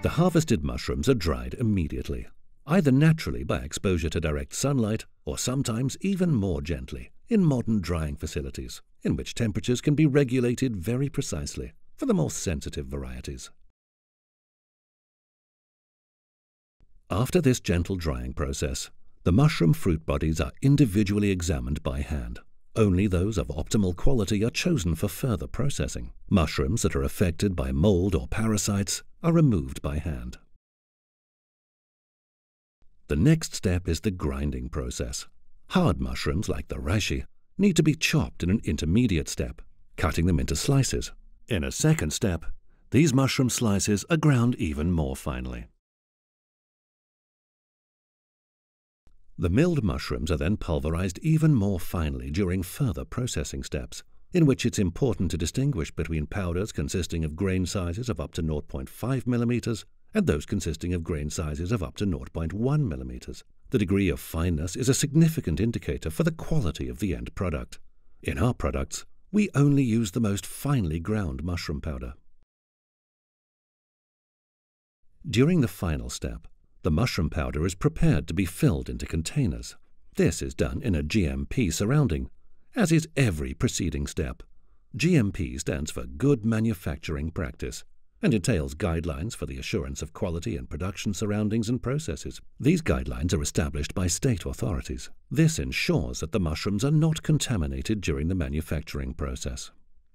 The harvested mushrooms are dried immediately, either naturally by exposure to direct sunlight or sometimes even more gently in modern drying facilities, in which temperatures can be regulated very precisely for the more sensitive varieties. After this gentle drying process, the mushroom fruit bodies are individually examined by hand. Only those of optimal quality are chosen for further processing. Mushrooms that are affected by mold or parasites are removed by hand. The next step is the grinding process. Hard mushrooms, like the reishi, need to be chopped in an intermediate step, cutting them into slices. In a second step, these mushroom slices are ground even more finely. The milled mushrooms are then pulverized even more finely during further processing steps, in which it's important to distinguish between powders consisting of grain sizes of up to 0.5 mm and those consisting of grain sizes of up to 0.1 mm. The degree of fineness is a significant indicator for the quality of the end product. In our products, we only use the most finely ground mushroom powder. During the final step, the mushroom powder is prepared to be filled into containers. This is done in a GMP surrounding, as is every preceding step. GMP stands for Good Manufacturing Practice and entails guidelines for the assurance of quality in production surroundings and processes. These guidelines are established by state authorities. This ensures that the mushrooms are not contaminated during the manufacturing process.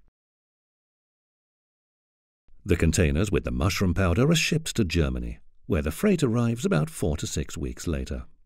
The containers with the mushroom powder are shipped to Germany, where the freight arrives about 4 to 6 weeks later.